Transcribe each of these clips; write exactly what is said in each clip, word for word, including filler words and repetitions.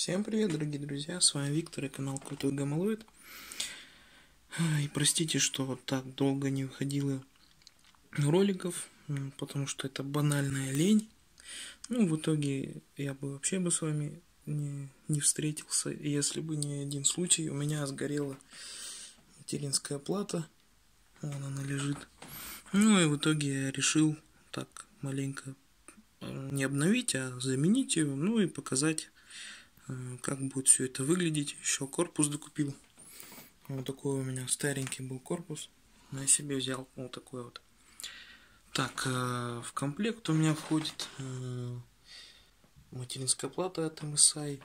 Всем привет, дорогие друзья, с вами Виктор и канал Крутой Гомолоид. И простите, что вот так долго не выходило роликов, потому что это банальная лень. Ну, в итоге я бы вообще бы с вами не, не встретился, если бы не один случай. У меня сгорела материнская плата, вон она лежит. Ну и в итоге я решил так маленько не обновить, а заменить ее, ну и показать, как будет все это выглядеть. Еще корпус докупил. Вот такой у меня старенький был корпус. Я себе взял вот такой вот. Так, в комплект у меня входит материнская плата от эм эс ай.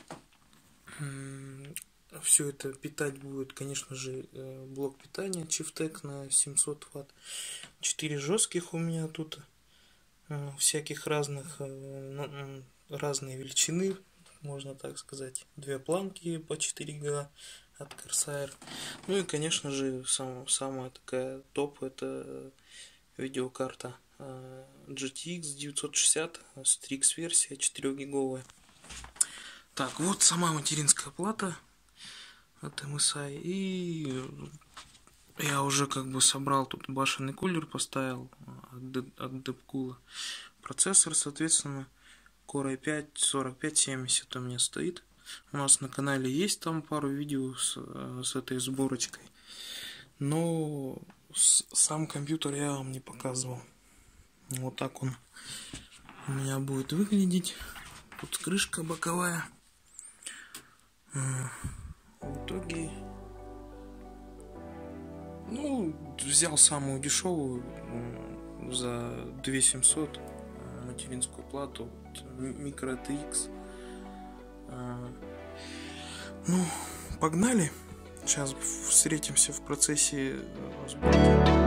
Все это питать будет, конечно же, блок питания Chieftec на семьсот ватт. четыре жестких у меня тут. Всяких разных, разные величины, можно так сказать. Две планки по четыре га от Corsair. Ну и, конечно же, сам, самая такая топ — это видеокарта джи ти экс девятьсот шестьдесят, Strix версия четыре гиговая. Так, вот сама материнская плата от эм эс ай. И я уже как бы собрал тут башенный кулер, поставил от Deepcool. Процессор, соответственно, Core ай пять сорок пять семьдесят у меня стоит. У нас на канале есть там пару видео с, с этой сборочкой. Но сам компьютер я вам не показывал. Вот так он у меня будет выглядеть. Тут крышка боковая. В итоге, ну, взял самую дешевую за две тысячи семьсот материнскую плату Micro ти экс. Ну, погнали. Сейчас встретимся в процессе сборки.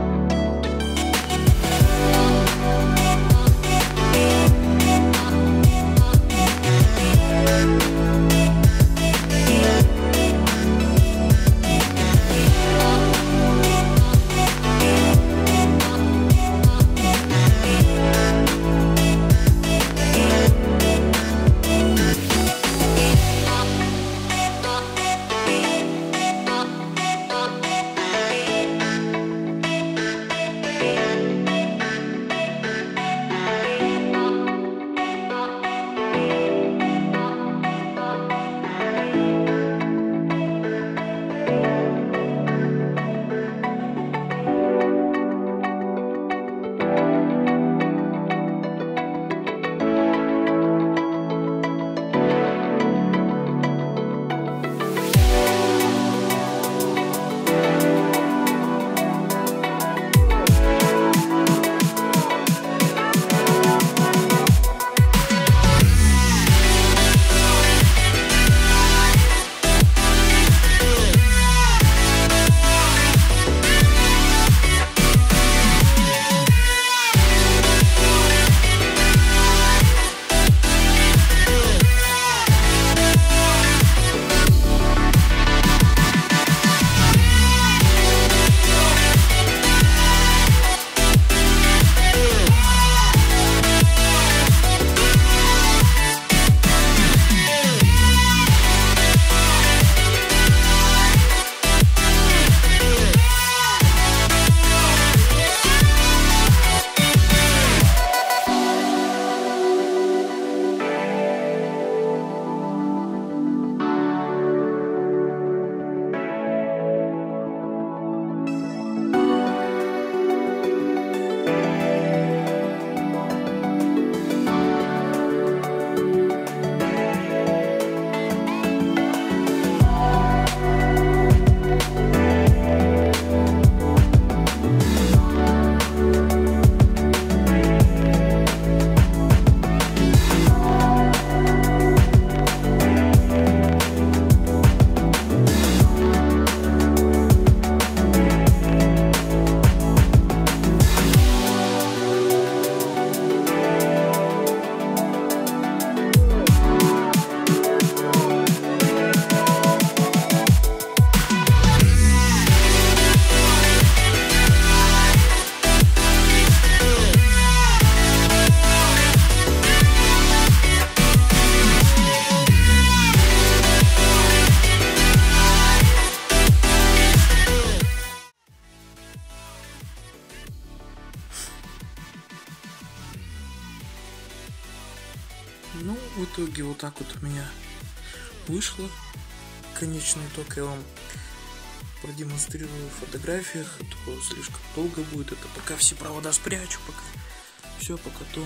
Ну, в итоге вот так вот у меня вышло. Конечный итог я вам продемонстрирую в фотографиях, а то слишком долго будет. Это пока все провода спрячу, пока все, пока то.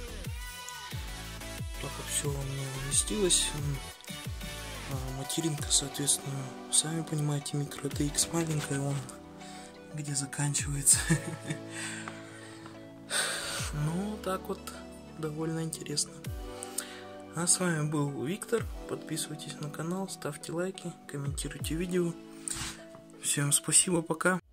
Так вот все у меня уместилось. А материнка, соответственно, сами понимаете, микро ти икс маленькая, вон где заканчивается. Ну, так вот, довольно интересно. А с вами был Виктор. Подписывайтесь на канал, ставьте лайки, комментируйте видео. Всем спасибо, пока.